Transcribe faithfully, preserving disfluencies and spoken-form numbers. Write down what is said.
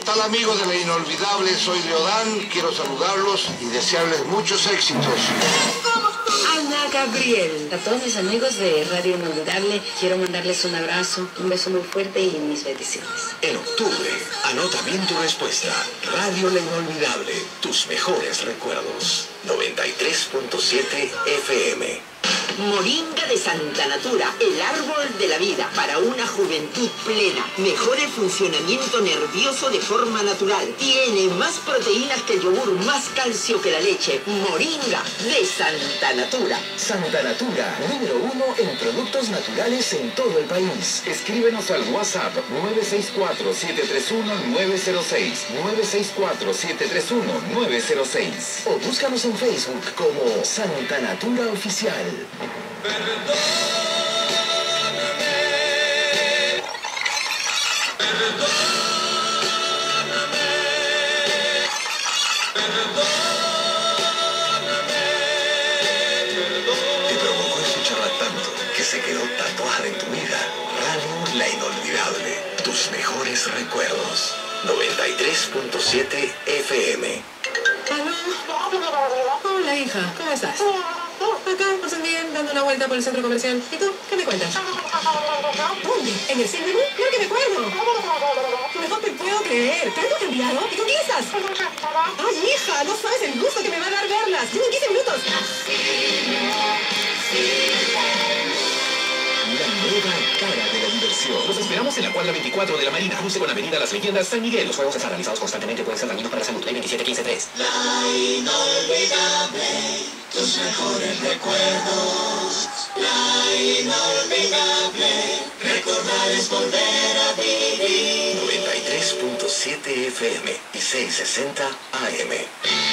tal, amigos de La Inolvidable? Soy Leodán, quiero saludarlos y desearles muchos éxitos. Ana Gabriel. A todos mis amigos de Radio Inolvidable, quiero mandarles un abrazo, un beso muy fuerte y mis bendiciones. En octubre, anota bien tu respuesta. Radio La Inolvidable, tus mejores recuerdos. noventa y tres punto siete F M. Moringa de Santa Natura, el árbol de la vida para una juventud plena. Mejora el funcionamiento nervioso de forma natural. Tiene más proteínas que el yogur, más calcio que la leche. Moringa de Santa Natura. Santa Natura, número uno en productos naturales en todo el país. Escríbenos al WhatsApp nueve seis cuatro, siete tres uno, nueve cero seis, nueve seis cuatro, siete tres uno, nueve cero seis o búscanos en Facebook como Santa Natura Oficial. Perdóname, perdóname, perdóname, Te provocó escucharla tanto que se quedó tatuada en tu vida. Radio La Inolvidable, tus mejores recuerdos. noventa y tres punto siete F M. ¿Aló? Hola, hija, ¿cómo estás? Acá, pasan bien, dando una vuelta por el centro comercial. ¿Y tú? ¿Qué me cuentas? ¿Dónde? ¿En el cine? Claro que me acuerdo. No te puedo creer. ¿Te has cambiado? ¿Y con quién estás? Ay, hija, no sabes el gusto que me va a dar verlas. Tienen quince minutos. La nueva cara de la diversión. Los esperamos en la cuadra veinticuatro de la Marina, cruce con la avenida Las Leyendas, San Miguel. Los juegos están realizados constantemente, pueden ser dañinos para la salud. Ley veintisiete quince tres. La Inolvidable, tus mejores recuerdos. La Inolvidable, recordar es volver a vivir. noventa y tres punto siete F M y seiscientos sesenta A M.